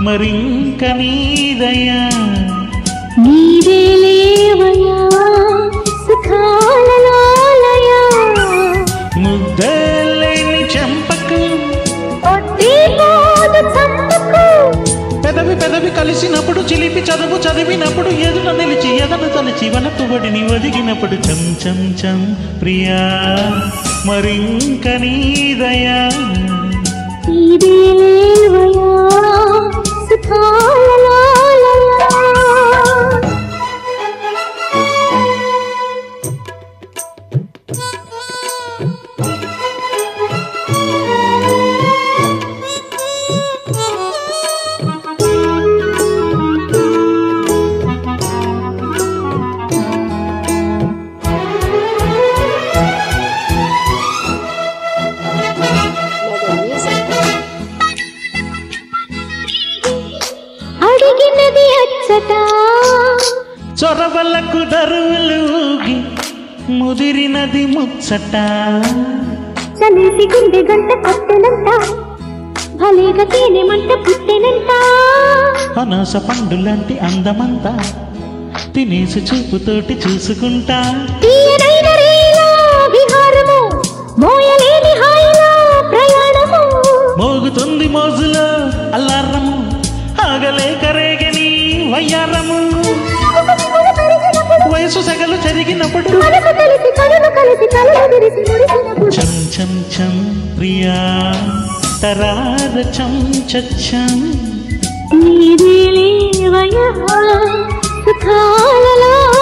మరింక నీదయా నీవే లేవయా సుఖాలలోలయా ముద్దలేని చంపకు పెదవి పెదవి కలిసినప్పుడు చిలిపి చదువు చదివినప్పుడు ఎదుట నిలిచి ఎదను తలచి వనతుబడిని ఒదిగినప్పుడు చం చం చం ప్రియా మరింక నీదయా నీవే లేవయా సుఖాలలోలయా అడిగినది అచ్చట చొరవలకు దరువులూగి ముదిరినది ముచ్చట చలిసి గుండె గంట కొట్టెనంట భలేగా తేనె మంట పుట్టెనంట అనాస పండులాంటి అందమంతా తినేసి చూపుతోటి చూసుకుంటా తీయనైన రేలా విహారము మోయలేని హాయిలో ప్రయాణము మోగుతుంది మోజులో అల్లారము ఆగలేక రేగని వయ్యారము వయసు సగలు జరిగినప్పుడు మనసు తెలిసి కనులు కలిసి కళ్ళు విరిసి మురిసినప్పుడు చం చం చం ప్రియా తరార చం చచ్చం నీవే లేవయా సుఖాలలో